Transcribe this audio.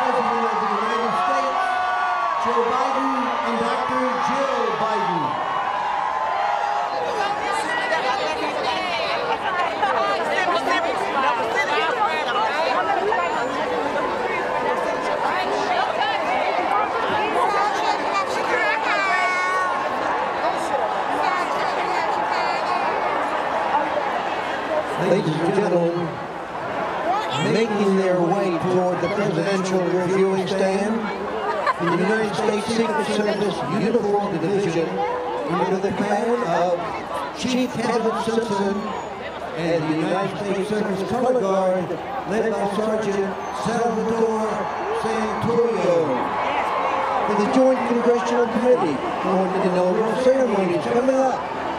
President of the United States, Joe Biden, and Dr. Jill Biden. Ladies and gentlemen, making their way toward the presidential reviewing stand, the United States Secret Service Uniformed Division, under the command of Chief Kevin Simpson, and the United States Service Color Guard, led by Sergeant Salvador Santorio. For the Joint Congressional Committee on the inaugural ceremonies coming up.